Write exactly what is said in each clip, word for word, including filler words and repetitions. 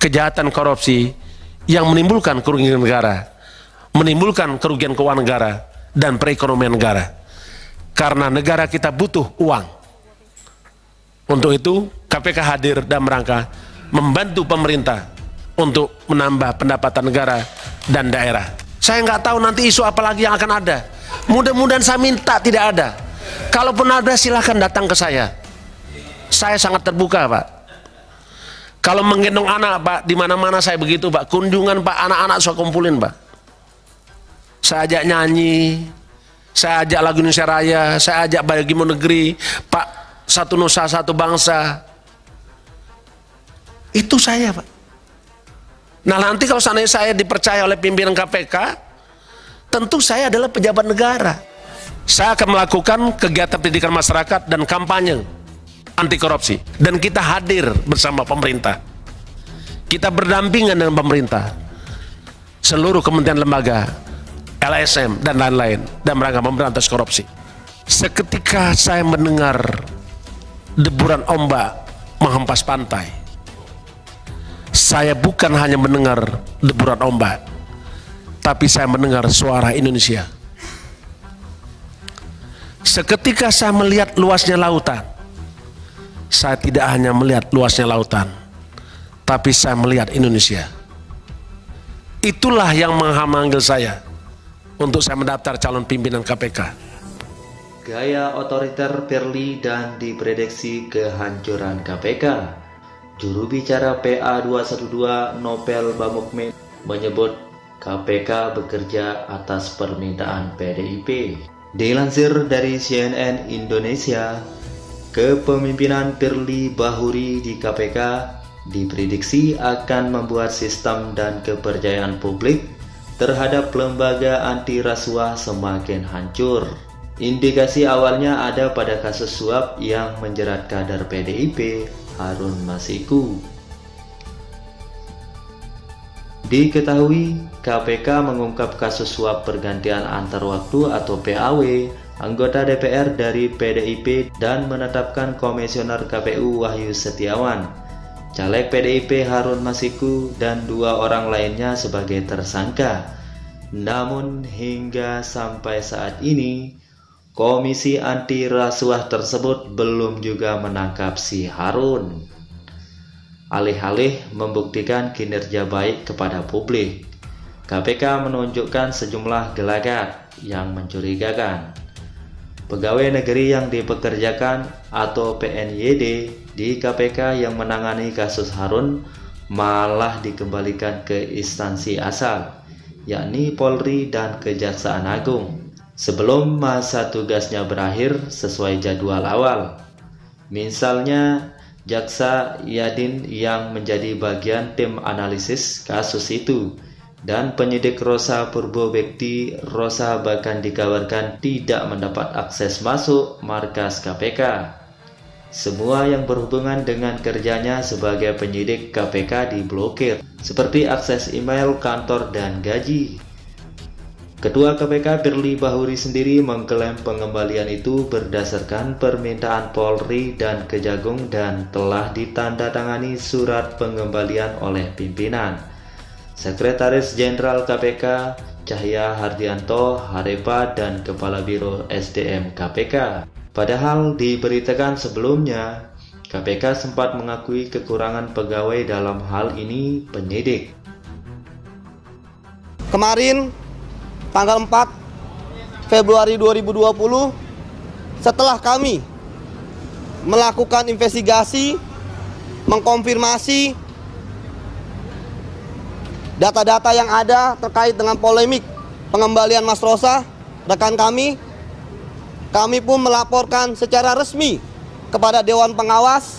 kejahatan korupsi yang menimbulkan kerugian negara, menimbulkan kerugian keuangan negara dan perekonomian negara. Karena negara kita butuh uang. Untuk itu K P K hadir dalam rangka membantu pemerintah untuk menambah pendapatan negara dan daerah. Saya nggak tahu nanti isu apa lagi yang akan ada. Mudah-mudahan saya minta tidak ada. Kalaupun ada silahkan datang ke saya. Saya sangat terbuka, Pak. Kalau menggendong anak, Pak, di mana-mana saya begitu, Pak. Kunjungan, Pak, anak-anak saya kumpulin, Pak. Saya ajak nyanyi, saya ajak lagu Indonesia Raya, saya ajak Bagimu Negeri, Pak, satu nusa satu bangsa. Itu saya, Pak. Nah, nanti kalau seandainya saya dipercaya oleh pimpinan K P K, tentu saya adalah pejabat negara. Saya akan melakukan kegiatan pendidikan masyarakat dan kampanye anti korupsi. Dan kita hadir bersama pemerintah. Kita berdampingan dengan pemerintah. Seluruh kementerian lembaga, L S M, dan lain-lain. Dan merangkap memberantas korupsi. Seketika saya mendengar deburan ombak menghempas pantai, saya bukan hanya mendengar deburan ombak, tapi saya mendengar suara Indonesia. Seketika saya melihat luasnya lautan, saya tidak hanya melihat luasnya lautan, tapi saya melihat Indonesia. Itulah yang memanggil saya untuk saya mendaftar calon pimpinan K P K. Gaya otoriter Firly dan diprediksi kehancuran K P K. Juru bicara P A dua satu dua Nopel Bamukmin menyebut K P K bekerja atas permintaan P D I P. Dilansir dari C N N Indonesia, kepemimpinan Firly Bahuri di K P K diprediksi akan membuat sistem dan kepercayaan publik terhadap lembaga anti rasuah semakin hancur. Indikasi awalnya ada pada kasus suap yang menjerat kader P D I P Harun Masiku. Diketahui K P K mengungkap kasus suap pergantian antar waktu atau P A W anggota D P R dari P D I P dan menetapkan komisioner K P U Wahyu Setiawan, caleg P D I P Harun Masiku, dan dua orang lainnya sebagai tersangka. Namun hingga sampai saat ini Komisi Anti Rasuah tersebut belum juga menangkap si Harun. Alih-alih membuktikan kinerja baik kepada publik, K P K menunjukkan sejumlah gelagat yang mencurigakan. Pegawai negeri yang dipekerjakan atau P N Y D di K P K yang menangani kasus Harun malah dikembalikan ke instansi asal, yakni Polri dan Kejaksaan Agung, sebelum masa tugasnya berakhir sesuai jadwal awal. Misalnya Jaksa Yadin yang menjadi bagian tim analisis kasus itu, dan penyidik Rosa Purbobekti Rosa bahkan dikabarkan tidak mendapat akses masuk markas K P K. Semua yang berhubungan dengan kerjanya sebagai penyidik K P K diblokir, seperti akses email, kantor, dan gaji. Ketua K P K Firly Bahuri sendiri mengklaim pengembalian itu berdasarkan permintaan Polri dan Kejagung dan telah ditandatangani surat pengembalian oleh pimpinan. Sekretaris Jenderal K P K Cahya Hardianto Harepa dan Kepala Biro S D M K P K. Padahal diberitakan sebelumnya, K P K sempat mengakui kekurangan pegawai dalam hal ini penyidik. Kemarin tanggal empat Februari dua ribu dua puluh, setelah kami melakukan investigasi, mengkonfirmasi data-data yang ada terkait dengan polemik pengembalian Mas Rosa, rekan kami, kami pun melaporkan secara resmi kepada Dewan Pengawas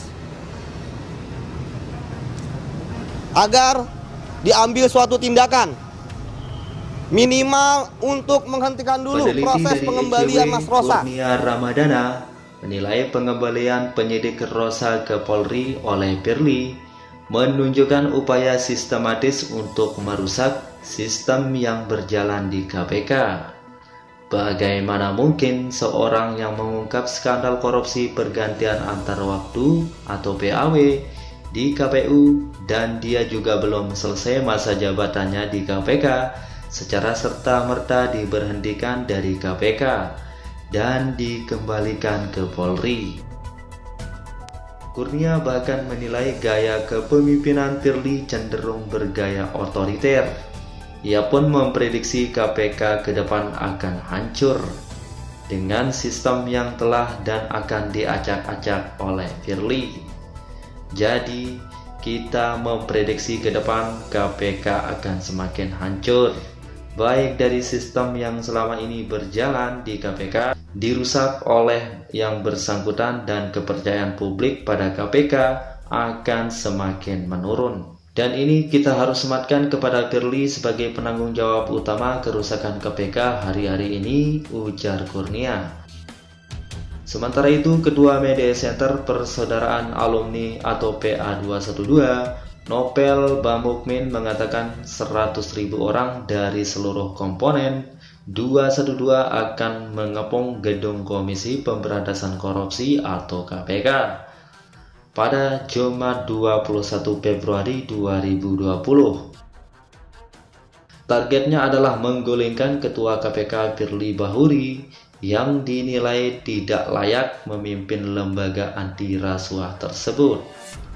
agar diambil suatu tindakan minimal untuk menghentikan dulu Peneliti proses pengembalian Mas Rosa. Kurnia Ramadana menilai pengembalian penyidik Rosa ke Polri oleh Firly menunjukkan upaya sistematis untuk merusak sistem yang berjalan di K P K. Bagaimana mungkin seorang yang mengungkap skandal korupsi pergantian antar waktu atau P A W di K P U dan dia juga belum selesai masa jabatannya di K P K, secara serta-merta diberhentikan dari K P K dan dikembalikan ke Polri. Kurnia bahkan menilai gaya kepemimpinan Firly cenderung bergaya otoriter. Ia pun memprediksi K P K ke depan akan hancur dengan sistem yang telah dan akan diacak-acak oleh Firly. Jadi, kita memprediksi ke depan K P K akan semakin hancur, baik dari sistem yang selama ini berjalan di K P K dirusak oleh yang bersangkutan dan kepercayaan publik pada K P K akan semakin menurun. Dan ini kita harus sematkan kepada Firly sebagai penanggung jawab utama kerusakan K P K hari-hari ini, ujar Kurnia. Sementara itu, Ketua Media Center Persaudaraan Alumni atau P A dua satu dua, Nopel Bamukmin mengatakan seratus ribu orang dari seluruh komponen dua satu dua akan mengepung gedung Komisi Pemberantasan Korupsi atau K P K pada Jumat dua puluh satu Februari dua ribu dua puluh. Targetnya adalah menggulingkan Ketua K P K Firly Bahuri yang dinilai tidak layak memimpin lembaga anti rasuah tersebut.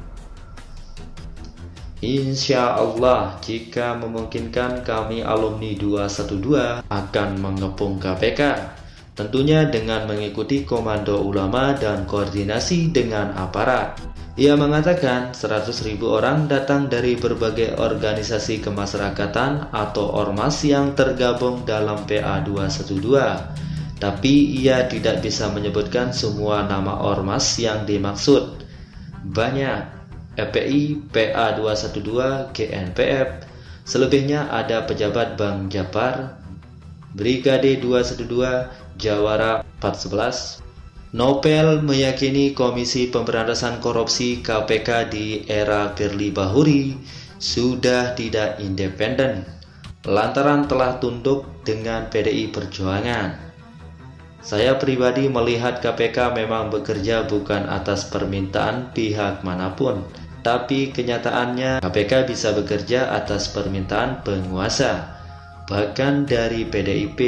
Insya Allah, jika memungkinkan, kami alumni dua satu dua akan mengepung K P K, tentunya dengan mengikuti komando ulama dan koordinasi dengan aparat. Ia mengatakan seratus ribu orang datang dari berbagai organisasi kemasyarakatan atau ormas yang tergabung dalam P A dua satu dua. Tapi ia tidak bisa menyebutkan semua nama ormas yang dimaksud. Banyak, F P I, P A dua satu dua, G N P F, selebihnya ada pejabat Bang Japar, Brigade dua satu dua, Jawara empat sebelas. Nopel meyakini Komisi Pemberantasan Korupsi K P K di era Firly Bahuri sudah tidak independen, lantaran telah tunduk dengan P D I Perjuangan. Saya pribadi melihat K P K memang bekerja bukan atas permintaan pihak manapun, tapi kenyataannya K P K bisa bekerja atas permintaan penguasa, bahkan dari P D I P.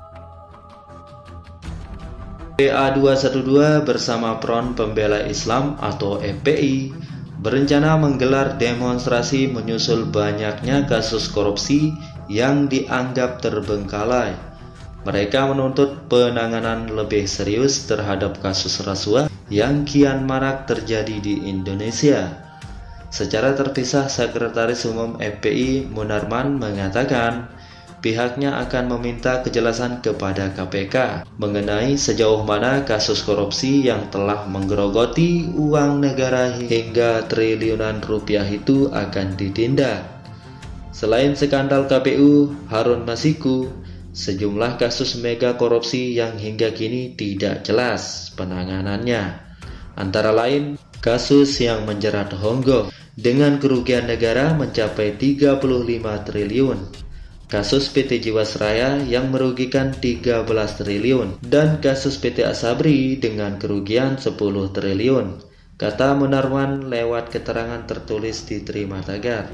P A dua satu dua bersama Front Pembela Islam atau F P I berencana menggelar demonstrasi menyusul banyaknya kasus korupsi yang dianggap terbengkalai. Mereka menuntut penanganan lebih serius terhadap kasus rasuah yang kian marak terjadi di Indonesia. Secara terpisah, Sekretaris Umum F P I Munarman mengatakan pihaknya akan meminta kejelasan kepada K P K mengenai sejauh mana kasus korupsi yang telah menggerogoti uang negara hingga triliunan rupiah itu akan ditindak. Selain skandal K P U Harun Masiku, sejumlah kasus mega korupsi yang hingga kini tidak jelas penanganannya. Antara lain, kasus yang menjerat Honggo dengan kerugian negara mencapai tiga puluh lima triliun, kasus P T Jiwasraya yang merugikan tiga belas triliun, dan kasus P T Asabri dengan kerugian sepuluh triliun, kata Munarman lewat keterangan tertulis di Terima Tagar.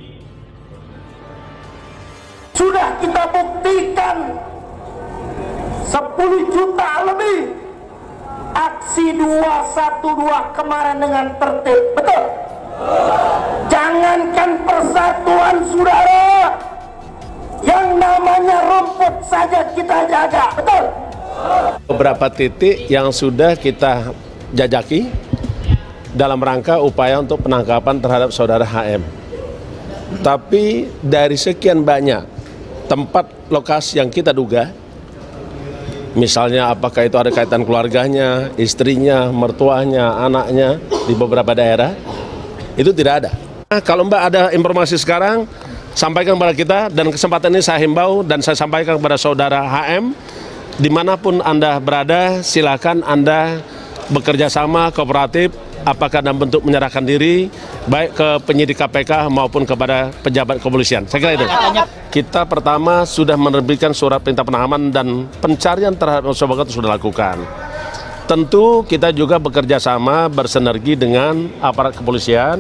Sudah kita buktikan sepuluh juta lebih aksi dua satu dua kemarin dengan tertib, betul? Jangankan persatuan saudara, yang namanya rumput saja kita jaga, betul? Beberapa titik yang sudah kita jajaki dalam rangka upaya untuk penangkapan terhadap saudara H M. Tapi dari sekian banyak tempat lokasi yang kita duga, misalnya apakah itu ada kaitan keluarganya, istrinya, mertuanya, anaknya di beberapa daerah, itu tidak ada. Nah, kalau Mbak ada informasi sekarang, sampaikan kepada kita, dan kesempatan ini saya himbau dan saya sampaikan kepada saudara H M, dimanapun Anda berada, silakan Anda bekerja sama kooperatif, apakah dalam bentuk menyerahkan diri, baik ke penyidik K P K maupun kepada pejabat kepolisian. Saya kira itu. Kita pertama sudah menerbitkan surat perintah penahanan dan pencarian terhadap Sobat itu sudah lakukan. Tentu kita juga bekerja sama bersinergi dengan aparat kepolisian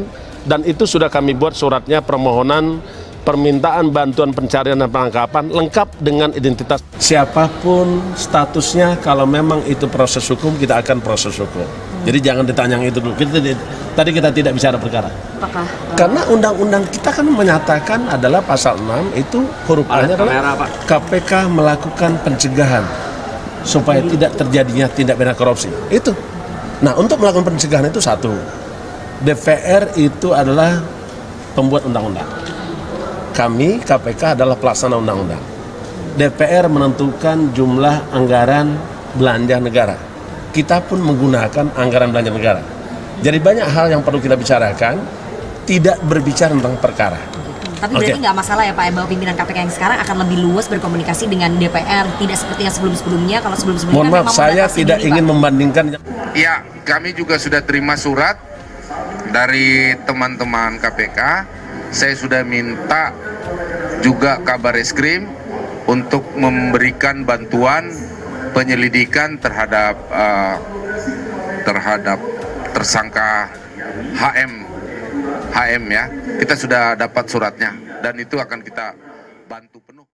Dan itu sudah kami buat suratnya permohonan permintaan bantuan pencarian dan penangkapan lengkap dengan identitas. Siapapun statusnya, kalau memang itu proses hukum, kita akan proses hukum. Jadi jangan ditanya yang itu dulu. Kita, tadi kita tidak bicara perkara. Apakah? Karena undang-undang kita kan menyatakan adalah pasal enam itu huruf A-nya adalah K P K melakukan pencegahan supaya tidak terjadinya tindak pidana korupsi. Itu. Nah, untuk melakukan pencegahan itu satu. D P R itu adalah pembuat undang-undang. Kami, K P K adalah pelaksana undang-undang. D P R menentukan jumlah anggaran belanja negara. Kita pun menggunakan anggaran belanja negara. Jadi banyak hal yang perlu kita bicarakan, tidak berbicara tentang perkara. Tapi berarti nggak okay. masalah ya Pak, bahwa pimpinan K P K yang sekarang akan lebih luas berkomunikasi dengan D P R, tidak seperti yang sebelum-sebelumnya. Kalau sebelum-sebelumnya Mohon maaf, saya tidak diri, ingin Pak. membandingkan. Ya, kami juga sudah terima surat dari teman-teman K P K. Saya sudah minta juga Kabar Eskrim untuk memberikan bantuan penyelidikan terhadap uh, terhadap tersangka H M H M ya. Kita sudah dapat suratnya dan itu akan kita bantu penuh.